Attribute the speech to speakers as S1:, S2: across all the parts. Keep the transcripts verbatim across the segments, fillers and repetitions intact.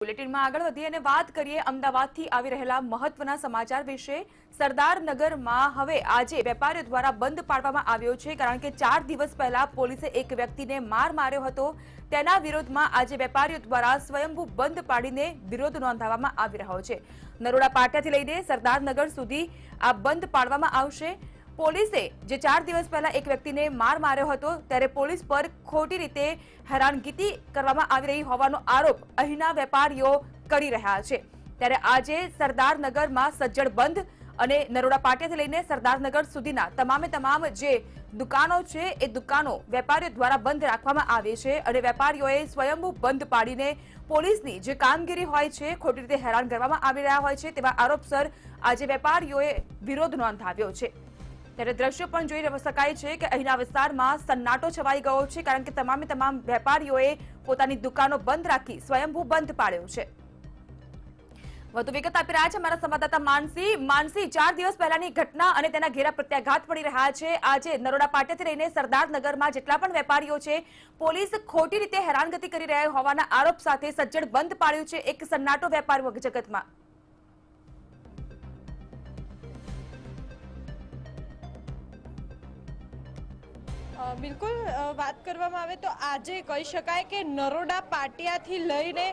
S1: બુલેટિનમાં આગળ વધીએ અને વાત કરીએ અમદાવાદથી આવી રહેલા મહત્વના સમાચાર વિશે। સરદારનગરમાં હવે આજે વેપારીઓ દ્વારા બંધ પાડવામાં આવ્યો છે, કારણ કે ચાર દિવસ પહેલા પોલીસે એક વ્યક્તિને માર માર્યો હતો। તેના વિરોધમાં આજે વેપારીઓ દ્વારા સ્વયંભૂ બંધ પાડીને વિરોધ નોંધાવવામાં આવી રહ્યો છે। નરોડા પાટિયાથી લઈને સરદારનગર સુધી આ બંધ પાડવામાં આવશે। પોલીસે જે ચાર દિવસ પહેલા એક વ્યક્તિને માર માર્યો હતો ત્યારે પોલીસ પર ખોટી રીતે હેરાનગતિ કરવામાં આવી રહી હોવાનો આરોપ અહીંના વેપારીઓ કરી રહ્યા છે। ત્યારે આજે સરદારનગરમાં સજ્જડ બંધ અને નરોડા પાટિયાથી લઈને સરદારનગર સુધીના તમામે તમામ જે દુકાનો છે એ દુકાનો વેપારીઓ દ્વારા બંધ રાખવામાં આવી છે અને વેપારીઓએ સ્વયંભૂ બંધ પાડીને પોલીસની જે કામગીરી હોય છે ખોટી રીતે હેરાન કરવામાં આવી રહ્યા હોય છે તેવા આરોપસર આજે વેપારીઓએ વિરોધ નોંધાવ્યો છે। ત્યારે દ્રશ્યો પણ જોઈ શકાય છે કે અહીંના વિસ્તારમાં સન્નાટો છવાઈ ગયો છે, કારણ કે તમામે તમામ વેપારીઓએ પોતાની દુકાનો બંધ રાખી સ્વયંભૂ બંધ પાડ્યો છે। વધુ વિગત આપી રહ્યા છે અમારા સંવાદદાતા માનસી। માનસી, ચાર દિવસ પહેલાની ઘટના અને તેના ઘેરા પ્રત્યાઘાત પડી રહ્યા છે। આજે નરોડા પાટિયાથી લઈને સરદારનગરમાં જેટલા પણ વેપારીઓ છે પોલીસ ખોટી રીતે હેરાનગતિ કરી રહ્યા હોવાના આરોપ સાથે સજ્જડ બંધ પાડ્યું છે એક સન્નાટો વેપારી જગતમાં।
S2: બિલકુલ વાત કરવામાં આવે તો આજે કહી શકાય કે નરોડા પાટિયાથી લઈને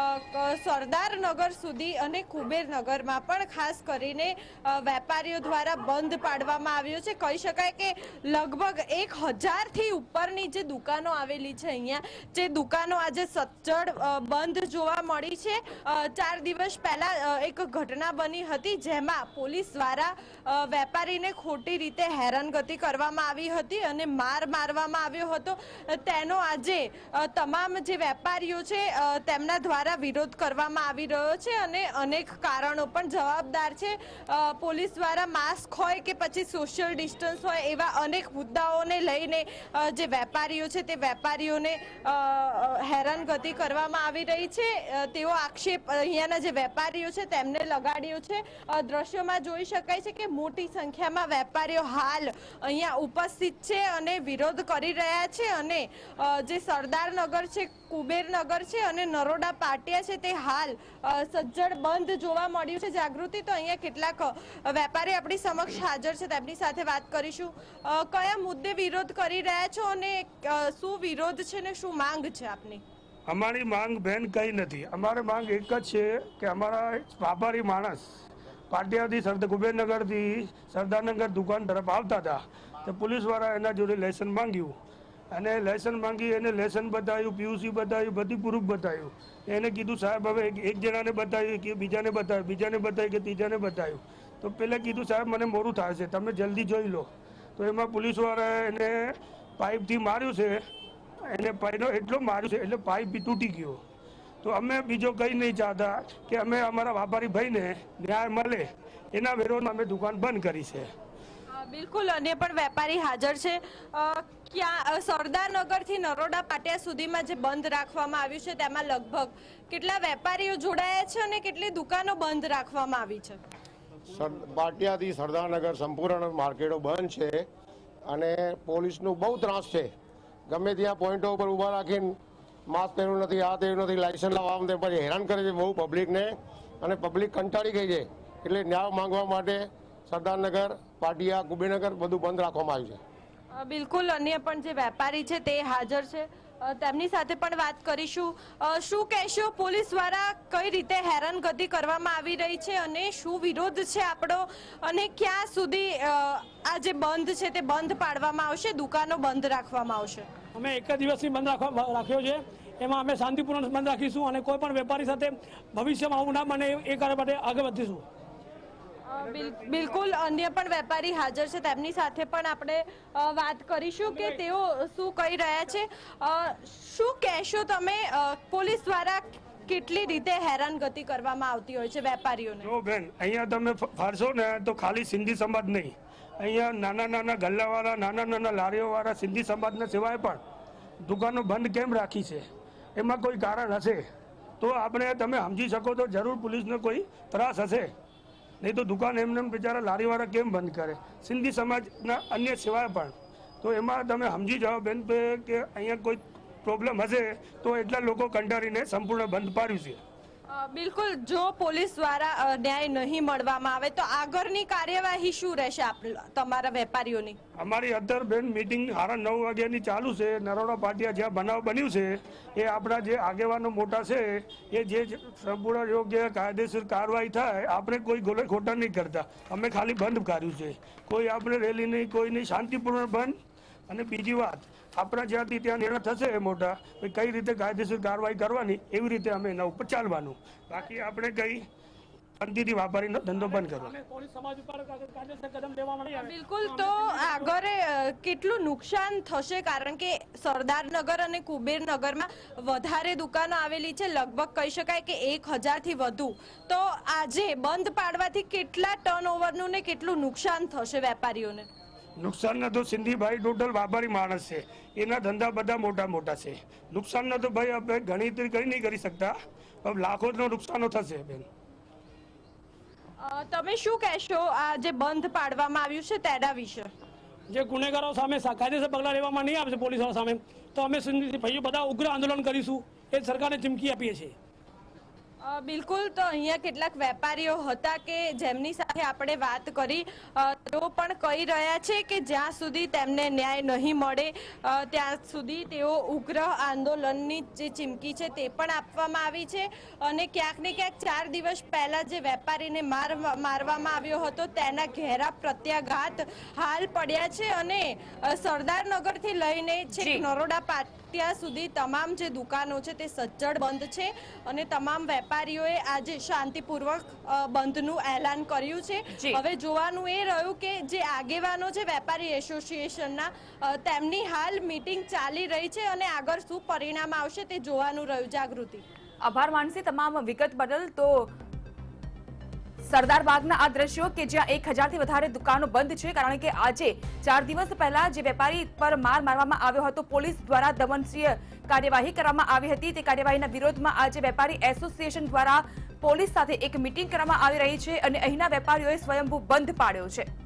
S2: સરદારનગર સુધી અને કુબેરનગરમાં પણ ખાસ કરીને વેપારીઓ દ્વારા બંધ પાડવામાં આવ્યો છે। કહી શકાય કે લગભગ એક હજારથી ઉપરની જે દુકાનો આવેલી છે અહીંયા જે દુકાનો આજે સજ્જડ બંધ જોવા મળી છે। ચાર દિવસ પહેલા એક ઘટના બની હતી જેમાં પોલીસ દ્વારા વેપારીને ખોટી રીતે હેરાનગતિ કરવામાં આવી હતી અને માર મારવામાં આવ્યો હતો। તેનો આજે તમામ જે વેપારીઓ છે તેમના દ્વારા વિરોધ કરવામાં આવી રહ્યો છે અને અનેક કારણો પણ જવાબદાર છે। પોલીસ દ્વારા માસ્ક હોય કે પછી સોશિયલ ડિસ્ટન્સ હોય એવા અનેક મુદ્દાઓને લઈને જે વેપારીઓ છે તે વેપારીઓને હેરાનગતિ કરવામાં આવી રહી છે તેવો આક્ષેપ અહીંયાના જે વેપારીઓ છે તેમને લગાડ્યો છે। દ્રશ્યોમાં જોઈ શકાય છે કે મોટી સંખ્યામાં વેપારીઓ હાલ અહીંયા ઉપસ્થિત છે અને વિરોધ કરી રહ્યા છે અને જે સરદારનગર છે, કુબેરનગર છે અને નરોડા પાટિયા છે તે હાલ સજ્જડ બંધ જોવા મળ્યું છે। જાગૃતિ, તો અહીંયા કેટલાક વેપારી આપણી સમક્ષ હાજર છે, તેમની સાથે વાત કરીશું। કયા મુદ્દે વિરોધ કરી રહ્યા છો અને શું વિરોધ છે ને શું માંગ છે આપની?
S3: અમારી માંગ બેન કઈ નથી। અમારી માંગ એક જ છે કે અમારા વ્યાપારી માણસ પાટિયાથી સરદાર કુબેરનગરથી સરદારનગર દુકાન તરફ આવતા હતા તો પોલીસ વાળા એના જોડે લાયસન્સ માંગ્યું અને લાયસન્સ માંગી એને લાયસન્સ બતાવ્યું, પીયુસી બતાવ્યું, બધી પ્રૂફ બતાવ્યું। એને કીધું સાહેબ હવે એક જણાને બતાવ્યું કે બીજાને બતાવ્યું, બીજાને બતાવ્યું કે ત્રીજાને બતાવ્યું, તો પહેલાં કીધું સાહેબ મને મોડું થાય છે, તમે જલ્દી જોઈ લો। તો એમાં પોલીસવાળાએ એને પાઇપથી માર્યું છે, એને પાઇપનો એટલો માર્યું છે એટલે પાઇપ બી તૂટી ગયો। તો અમે બીજો કંઈ નહીં ચાહતા કે અમે અમારા વ્યાપારી ભાઈને ન્યાય મળે, એના વિરોધમાં અમે દુકાન બંધ કરી છે।
S2: બિલકુલ, અન્ય પણ વેપારી હાજર છે। ક્યાં સરદારનગર થી નરોડા પાટિયા સુધીમાં જે બંધ રાખવામાં આવ્યું છે તેમાં લગભગ કેટલા વેપારીઓ જોડાયા છે અને કેટલી દુકાનો બંધ રાખવામાં આવી છે?
S4: પાટિયાથી સરદારનગર સંપૂર્ણ માર્કેટો બંધ છે અને પોલીસનું બહુ ત્રાસ છે। ગમે ત્યાં પોઈન્ટો ઉપર ઊભા રાખીને માસ્ક પહેર્યું નથી, આ પહેર્યું નથી, લાયસન્સ લાવવા તે પછી હેરાન કરે છે બહુ પબ્લિકને અને પબ્લિક કંટાળી ગઈ છે। એટલે ન્યાય માંગવા માટે સરદારનગર, પાટિયા, કુબેરનગર બધું બંધ રાખવામાં આવ્યું છે।
S2: બિલકુલ, અન્ય પણ જે વેપારી છે તે હાજર છે, તેમની સાથે પણ વાત કરીશું। શું કહેશો, પોલીસ દ્વારા કઈ રીતે હેરાનગતિ કરવામાં આવી રહી છે અને શું વિરોધ છે આપણો અને ક્યાં સુધી આ જે બંધ છે તે બંધ પાડવામાં આવશે, દુકાનો બંધ રાખવામાં આવશે?
S5: અમે એક જ દિવસથી બંધ રાખવા રાખ્યો છે, એમાં અમે શાંતિપૂર્ણ બંધ રાખીશું અને કોઈ પણ વેપારી સાથે ભવિષ્યમાં આવું ના બને એ કરવા માટે આગળ વધીશું।
S2: બિલકુલ, અન્ય પણ વેપારી હાજર છે, તેમની સાથે પણ આપણે વાત કરીશું કે તેઓ શું કહી રહ્યા છે। શું કહેશો તમે, પોલીસ દ્વારા કેટલી રીતે હેરાનગતિ કરવામાં આવતી હોય છે વેપારીઓને?
S3: જો બેન, અહીંયા તમે ફરશો ને તો ખાલી સિંધી સમાજ નહીં, અહીંયા નાના નાના ગલ્લાવાળા, નાના નાના લારીઓવાળા સિંધી સમાજના સિવાય પણ દુકાનો બંધ કેમ રાખી છે એમાં કોઈ કારણ હશે તો આપણે તમે સમજી શકો તો જરૂર પોલીસને કોઈ ત્રાસ હશે, નહીં તો દુકાન એમને બિચારા લારીવાળા કેમ બંધ કરે, સિંધી સમાજના અન્ય સિવાય પણ। તો એમાં તમે સમજી જાઓ બેન કે અહીંયા કોઈ પ્રોબ્લેમ હશે તો એટલા લોકો કંટાળીને સંપૂર્ણ બંધ પાડ્યું છે।
S2: બિલકુલ, જો પોલીસ દ્વારા ન્યાય નહીં મળવામાં આવે તો આગળની કાર્યવાહી શું રહેશે તમારા વેપારીઓની?
S3: અમારી અત્યારે બેન મીટિંગ સાડા નવ વાગ્યાની ચાલુ છે. નરોડા પાટિયા જ્યાં બનાવ બન્યું છે એ આપણા જે આગેવાનો મોટા છે એ જે સંપૂર્ણ યોગ્ય કાયદેસર કાર્યવાહી થાય. આપણે કોઈ ગોલે ખોટા નહીં કરતા, અમે ખાલી બંધ કર્યું છે. કોઈ આપણે રેલી નહીં, કોઈ નહીં, શાંતિપૂર્ણ બંધ. અને બીજી વાત, આપણા જ્યાંથી ત્યાં નિર્ણય થશે મોટા કઈ રીતે કાયદેસર કાર્યવાહી કરવાની એવી રીતે અમે એના ઉપર ચાલવાનું. બાકી આપણે કઈ શાંતિથી વેપારીનો ધંધો બંધ કરવો.
S2: બિલકુલ, તો આગળ કેટલું નુકસાન થશે? કારણ કે સરદારનગર અને કુબેરનગરમાં વધારે દુકાનો આવેલી છે, લગભગ કહી શકાય કે એક હજારથી વધુ. તો આજે બંધ પાડવાથી કેટલા ટર્ન ઓવરનું ને કેટલું નુકસાન થશે વેપારીઓને?
S3: નુકસાનના તો સિંધીભાઈ ટોટલ વ્યાપારી માણસ છે, એના ધંધા બધા મોટા મોટા છે. નુકસાનના તો ભાઈ આપણે ગણતરી કરી નહીં કરી શકતા, પણ લાખોનો નુકસાનો થશે બેન.
S2: તમે શું કહેશો આ જે બંધ પાડવામાં આવ્યું છે તેના વિશે?
S5: જે ગુનેગારો સામે કાયદેસર પગલાં લેવામાં નહીં આવશે પોલીસ સામે, તો અમે સિંધી ભાઈઓ બધા ઉગ્ર આંદોલન કરીશું, એ સરકારને ચીમકી આપીએ છીએ.
S2: બિલકુલ, તો અહીંયા કેટલાક વેપારીઓ હતા કે જેમની સાથે આપણે વાત કરી, તેઓ પણ કહી રહ્યા છે કે જ્યાં સુધી તેમને ન્યાય નહીં મળે ત્યાં સુધી તેઓ ઉગ્ર આંદોલનની જે ચીમકી છે તે પણ આપવામાં આવી છે. અને ક્યાંક ને ક્યાંક ચાર દિવસ પહેલા જે વેપારીને માર મારવામાં આવ્યો હતો તેના ઘેરા પ્રત્યાઘાત હાલ પડ્યા છે. અને સરદારનગરથી લઈને છેક નરોડા પાટિયા સુધી તમામ જે દુકાનો છે તે સજ્જડ બંધ છે અને તમામ વેપારીઓએ આજે શાંતિપૂર્વક બંધનું એલાન કર્યું છે. હવે જોવાનું એ રહ્યું કે જે આગેવાનો છે વેપારી એસોસિએશનના, તેમની હાલ મીટિંગ ચાલી રહી છે અને આગળ શું પરિણામ આવશે તે જોવાનું રહ્યું. જાગૃતિ,
S1: આભાર માનસી તમામ વિગત બદલ. તો સરદાર બાગના આ દ્રશ્યો કે જ્યાં એક હજારથી વધારે દુકાનો બંધ છે, કારણ કે આજે ચાર દિવસ પહેલા જે વેપારી પર માર મારવામાં આવ્યો હતો, પોલીસ દ્વારા દમનશ્રીય કાર્યવાહી કરવામાં આવી હતી. તે કાર્યવાહીના વિરોધમાં આજે વેપારી એસોસિએશન દ્વારા પોલીસ સાથે એક મીટિંગ કરવામાં આવી રહી છે અને અહીંના વેપારીઓએ સ્વયંભૂ બંધ પાડ્યો છે.